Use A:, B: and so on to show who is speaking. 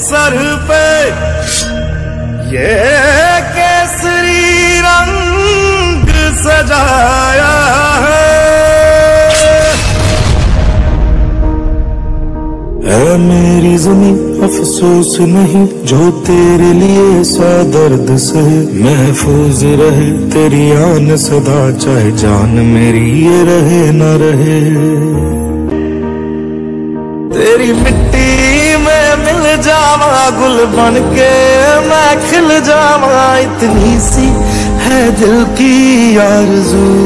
A: sir पे ये केसरी रंग सजाया है मेरी ज़मीं अफसोस नहीं जो तेरे लिए सा दर्द सहे महफूज रहे तेरी आन सदा चाहे जान मेरी ये रहे न रहे तेरी मिट्टी में मिल जावा गुल बन के मैं खिल जावा इतनी सी है दिल की आरज़ू